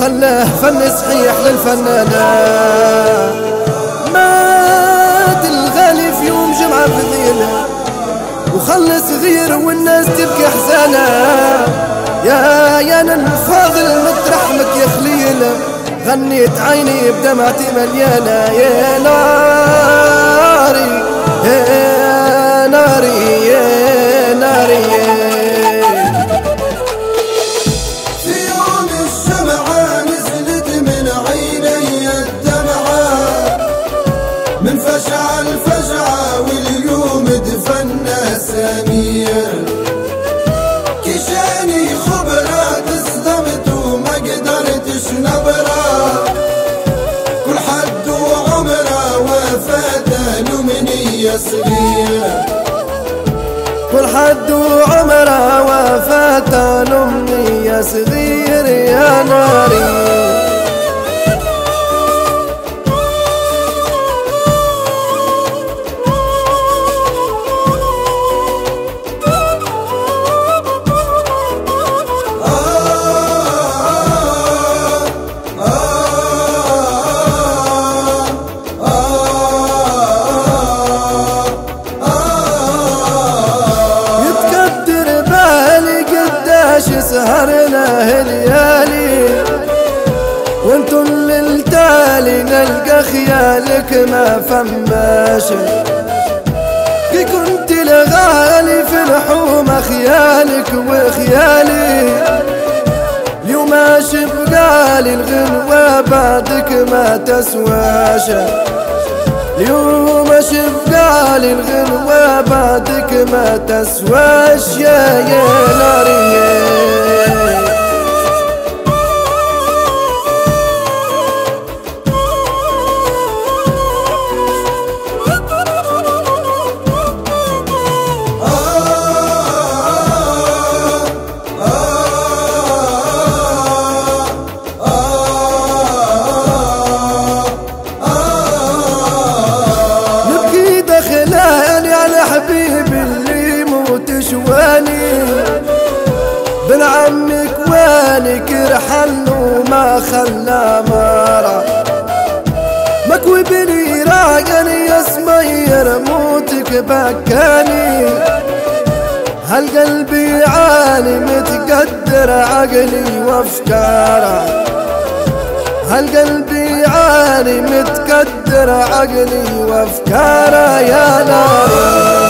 وخلاه فن صحيح للفنانة. مات الغالي في يوم جمعة فضيلة وخلى صغير والناس تبكي حزانة. يا انا الفاضل مترحمك يا خليل، غنيت عيني بدمعتي مليانة. يا ناري يا ناري يا ناري. في يوم الجمعة نزلت من عيني الدمعة، من فجعة الفجعة واليوم دفنا سمير. كيشاني خبرة تصدمت وما قدرتش نبرة، كل حد وعمره وفاته لمنية صغير. كل حد وعمره وفاته لأمنية صغير. يا ناري سهرنا هالليالي وانتو للتالي نلقى خيالك ما فماش. كي كنت لغالي في الحومة خيالك وخيالي، اليوم بقالي الغنوة بعدك ما تسواش. اليوم بقالي الغنوة بعدك ما تسواش. يا ناري حبيبي اللي موت شواني، بن عمك والك رحل وما خلى مرة. مكوي بني راقني يا سمير موتك بكاني، هالقلب يعاني متقدر عقلي وافكاره. هالقلب يعاني متقدر عقلي وافكاره. يا ناري